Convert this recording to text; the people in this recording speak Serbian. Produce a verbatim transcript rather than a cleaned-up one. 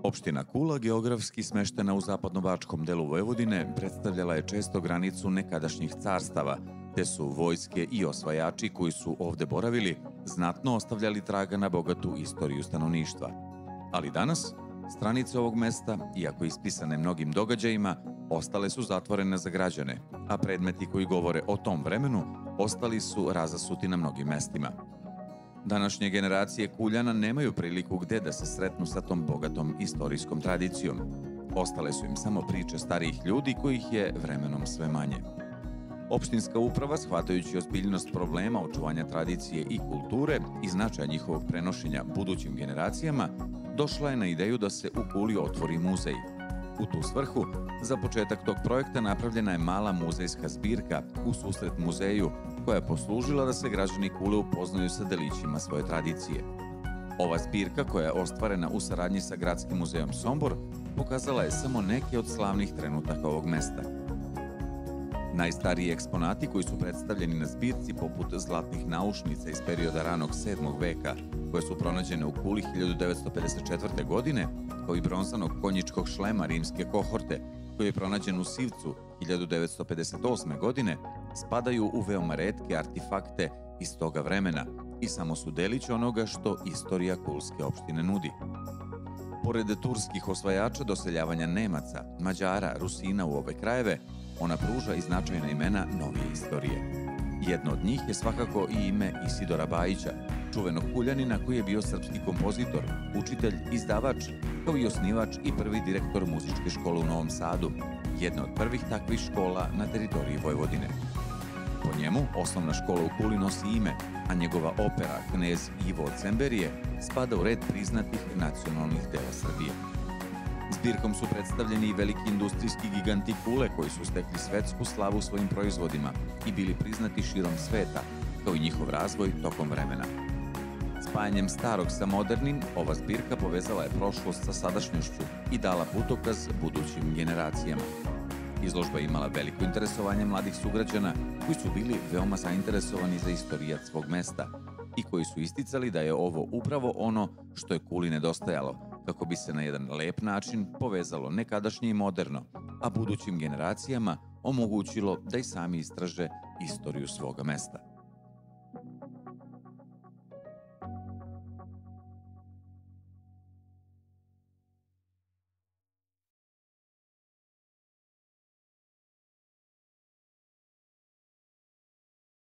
Opština Kula, geografski smeštena u zapadnobačkom delu Vojvodine, predstavljala je često granicu nekadašnjih carstava, te su vojske i osvajači koji su ovde boravili znatno ostavljali traga na bogatu istoriju stanovništva. Ali danas, stranice ovog mesta, iako ispisane mnogim događajima, ostale su zatvorene za građane, a predmeti koji govore o tom vremenu ostali su razasuti na mnogim mestima. Današnje generacije Kuljana nemaju priliku gde da se sretnu sa tom bogatom istorijskom tradicijom. Ostale su im samo priče starijih ljudi kojih je vremenom sve manje. Opštinska uprava, shvatajući ozbiljnost problema očuvanja tradicije i kulture i značaja njihovog prenošenja budućim generacijama, došla je na ideju da se u Kuli otvori muzej. U tu svrhu, za početak tog projekta napravljena je mala muzejska zbirka u susret muzeju, koja je poslužila da se građani Kule upoznaju sa delićima svoje tradicije. Ova zbirka, koja je ostvarena u saradnji sa Gradskim muzejom Sombor, pokazala je samo neke od slavnih trenutaka ovog mesta. Najstariji eksponati koji su predstavljeni na zbirci, poput zlatnih naušnica iz perioda ranog sedmog veka, koje su pronađene u Kuli hiljadu devetsto pedeset četvrte. godine, kao i bronzanog konjičkog šlema rimske kohorte, koji je pronađen u Sivcu hiljadu devetsto pedeset osme. godine, spadaju u veoma retke artefakte iz toga vremena i samo su delić onoga što istorija kulske opštine nudi. Pored turskih osvajača, doseljavanja Nemaca, Mađara, Rusina u ove krajeve, ona pruža i značajna imena novije istorije. Jedno od njih je svakako i ime Isidora Bajića, čuvenog Kuljanina koji je bio srpski kompozitor, učitelj, izdavač, kao i osnivač i prvi direktor muzičke škole u Novom Sadu, jedna od prvih takvih škola na teritoriji Vojvodine. Po njemu, osnovna škola u Kuli nosi ime, a njegova opera Knez Ivo od Semberije spada u red priznatih nacionalnih dela Srbije. Zbirkom su predstavljeni i veliki industrijski giganti Kule koji su stekli svetsku slavu svojim proizvodima i bili priznati širom sveta, kao i njihov razvoj tokom vremena. Spajanjem starog sa modernim, ova zbirka povezala je prošlost sa sadašnjošću i dala putokaz budućim generacijama. Izložba je imala veliko interesovanje mladih sugrađana koji su bili veoma zainteresovani za istorijat svog mesta i koji su isticali da je ovo upravo ono što je Kuli nedostajalo, kako bi se na jedan lep način povezalo nekadašnje i moderno, a budućim generacijama omogućilo da i sami istraže istoriju svoga mesta.